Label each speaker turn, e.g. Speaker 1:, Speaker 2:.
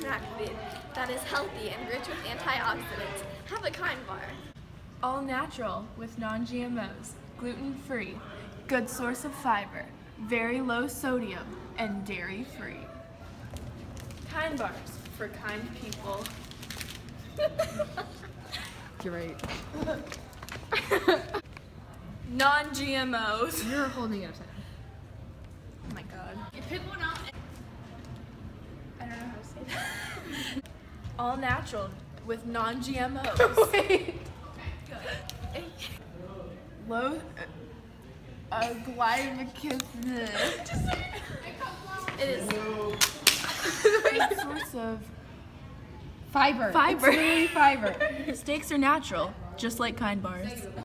Speaker 1: snack food that is healthy and rich with antioxidants. Have a Kind Bar.
Speaker 2: All natural with non-GMOs, gluten-free, good source of fiber, very low sodium, and dairy-free. Kind Bars for kind people.
Speaker 3: You're right.
Speaker 2: Non-GMOs.
Speaker 3: You're holding it upside down.
Speaker 2: Oh my god.
Speaker 1: You pick one out.
Speaker 2: I don't know how to say that. All natural with non-GMOs.
Speaker 3: Wait.
Speaker 2: Low glycogen.
Speaker 1: It is.
Speaker 2: Good source of
Speaker 3: Fiber.
Speaker 2: Fiber.
Speaker 3: It's literally fiber.
Speaker 2: steaks are natural, just like Kind Bars.